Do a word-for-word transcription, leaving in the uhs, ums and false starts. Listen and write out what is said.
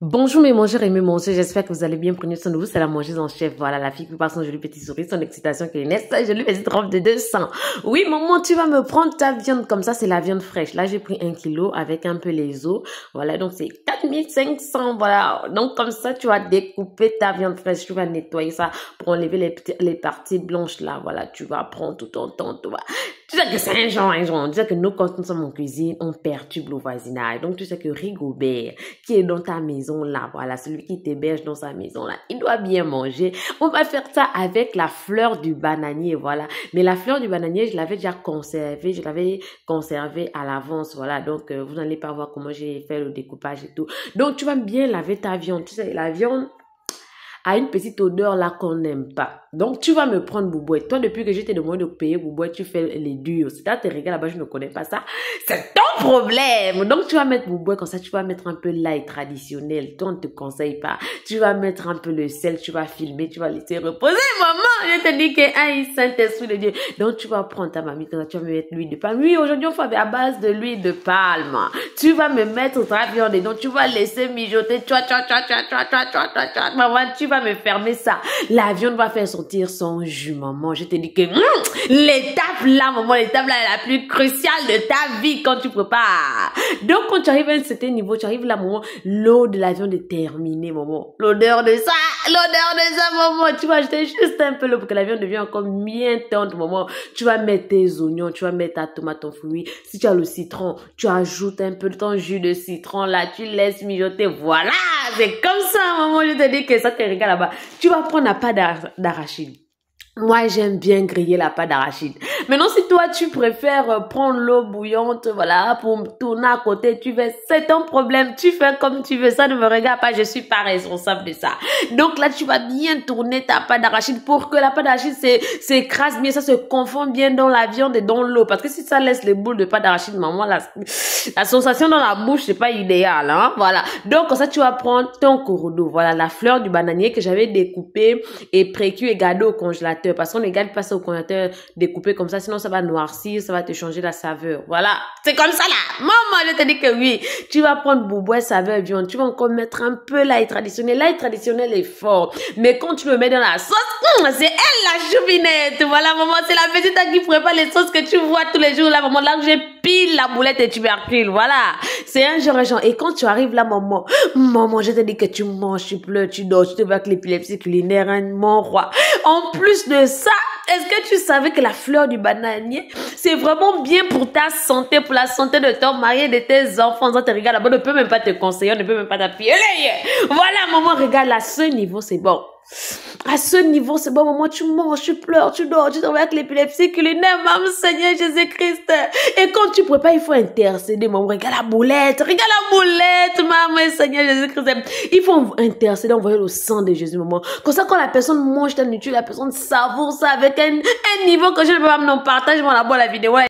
Bonjour mes mangeurs et mes mangeurs, j'espère que vous allez bien. Prenez soin de vous, c'est la mangeuse en chef. Voilà, la fille qui passe son joli petit sourire, son excitation qui naît, sa jolie petite robe de deux cents. Oui, maman, tu vas me prendre ta viande comme ça, c'est la viande fraîche. Là, j'ai pris un kilo avec un peu les os. Voilà, donc c'est quatre mille cinq cents, voilà. Donc comme ça, tu vas découper ta viande fraîche, tu vas nettoyer ça pour enlever les, petits, les parties blanches là. Voilà, tu vas prendre tout ton temps, tu vois. Tu sais que c'est un genre, un genre. Tu sais que nous, quand nous sommes en cuisine, on perturbe le voisinage. Donc tu sais que Rigobert, qui est dans ta maison là, voilà, celui qui t'héberge dans sa maison là, il doit bien manger. On va faire ça avec la fleur du bananier, voilà. Mais la fleur du bananier, je l'avais déjà conservée, je l'avais conservée à l'avance, voilà. Donc euh, vous n'allez pas voir comment j'ai fait le découpage et tout. Donc tu vas bien laver ta viande. Tu sais, la viande a une petite odeur là qu'on n'aime pas. Donc, tu vas me prendre Boubouette. Toi, depuis que je t'ai demandé de payer Boubouette, tu fais les durs. Si t'as tes regards là-bas, je ne connais pas ça. C'est ton problème. Donc, tu vas mettre Boubouette comme ça. Tu vas mettre un peu l'ail traditionnel. Toi, on ne te conseille pas. Tu vas mettre un peu le sel. Tu vas filmer. Tu vas laisser reposer. Maman, je te dis qu'il y a un Saint-Esprit de Dieu. Donc, tu vas prendre ta mamie. Tu vas mettre l'huile de palme. Oui, aujourd'hui, on fait à base de l'huile de palme. Tu vas me mettre ta viande et donc tu vas laisser mijoter. Tu vois, tu vois, tu vois, tu vois, tu vois, tu vois, tu vois, tu vois. Maman, tu vas me fermer ça. La viande va faire sortir son jus, maman. Je te dis que hum, l'étape là, maman, l'étape là est la plus cruciale de ta vie quand tu prépares. Donc, quand tu arrives à un certain niveau, tu arrives là, maman, l'eau de la viande est terminée, maman. L'odeur de ça, l'odeur de ça, maman. Tu vas ajouter juste un peu l'eau pour que la viande devienne encore bien tendre, maman. Tu vas mettre tes oignons, tu vas mettre ta tomate, ton fruit. Si tu as le citron, tu ajoutes un peu de ton jus de citron là, tu laisses mijoter. Voilà, c'est comme ça, maman. Je te dis que ça te regarde là-bas. Tu vas prendre la pâte d'arachide. Moi, j'aime bien griller la pâte d'arachide. Maintenant, si toi, tu préfères prendre l'eau bouillante, voilà, pour tourner à côté, tu fais, c'est ton problème. Tu fais comme tu veux. Ça ne me regarde pas. Je suis pas responsable de ça. Donc là, tu vas bien tourner ta pâte d'arachide pour que la pâte d'arachide s'écrase bien, ça se confond bien dans la viande et dans l'eau. Parce que si ça laisse les boules de pâte d'arachide, maman, la, la sensation dans la bouche, c'est pas idéal, hein. Voilà. Donc, comme ça, tu vas prendre ton corodo. Voilà, la fleur du bananier que j'avais découpée et précuit et gardée au congélateur. Parce qu'on ne garde pas ça au congélateur découpé comme ça, sinon ça va noircir, ça va te changer la saveur. Voilà, c'est comme ça là. Maman, je te dis que oui. Tu vas prendre Boubouette saveur viande, tu vas encore mettre un peu l'ail traditionnel. L'ail traditionnel est fort, mais quand tu le mets dans la sauce, hum, c'est elle la choupinette. Voilà, maman, c'est la petite qui prépare les sauces que tu vois tous les jours là, maman. Là que j'ai pile la boulette et tubercule, voilà. C'est un genre, genre. Et quand tu arrives là, maman, maman, je te dis que tu manges, tu pleures, tu dors, tu te vois avec l'épilepsie culinaire, hein, mon roi. En plus de ça, est-ce que tu savais que la fleur du bananier, c'est vraiment bien pour ta santé, pour la santé de ton mari et de tes enfants? Ça te regarde là-bas, on ne peut même pas te conseiller, on ne peut même pas t'appuyer. Voilà, maman, regarde, à ce niveau, c'est bon. À ce niveau, c'est bon, maman, tu manges, tu pleures, tu dors, tu travailles avec l'épilepsie culinaire, maman, Seigneur Jésus-Christ. Et quand tu prépares, il faut intercéder, maman, regarde la boulette, regarde la boulette, maman, Seigneur Jésus-Christ. Il faut intercéder, envoyer le sang de Jésus, maman. Comme ça, quand la personne mange ta nourriture, la personne savoure ça avec un, un niveau que je ne peux pas me partager, moi, là-bas, la vidéo.